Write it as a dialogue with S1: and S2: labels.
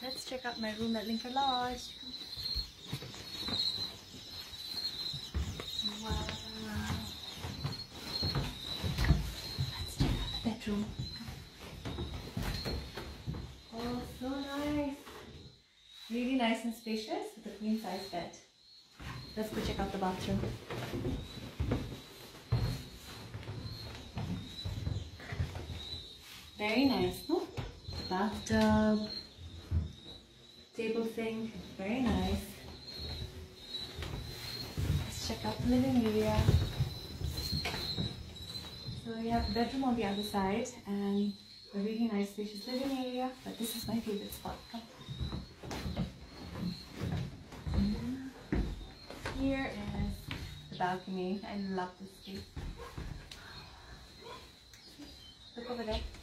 S1: Let's check out my room at Lingkhar Lodge. Wow. Let's check out the bedroom. Oh, so nice. Really nice and spacious with a queen size bed. Let's go check out the bathroom. Very nice, no? Bathtub, table thing, very nice. Let's check out the living area. So we have the bedroom on the other side and a really nice spacious living area, but this is my favorite spot. Come. Here is the balcony. I love this space. Look over there.